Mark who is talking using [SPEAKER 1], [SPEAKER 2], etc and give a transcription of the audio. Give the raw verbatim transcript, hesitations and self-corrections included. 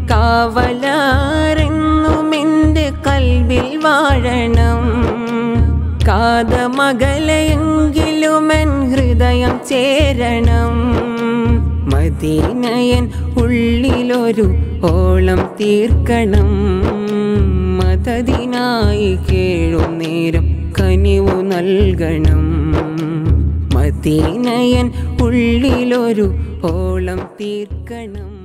[SPEAKER 1] കാവലാരെന്നും എൻ്റെ കൽവിൽ വാഴണം കാതമകലെയെങ്കിലും എൻ ഹൃദയം ചേരണം മദീനയൻ ഉള്ളിലൊരു ഓളം തീർക്കണം മദദിനായി കേഴും നേരം കനിവു നൽകണം മദീനയൻ ഉള്ളിലൊരു ഓളം തീർക്കണം.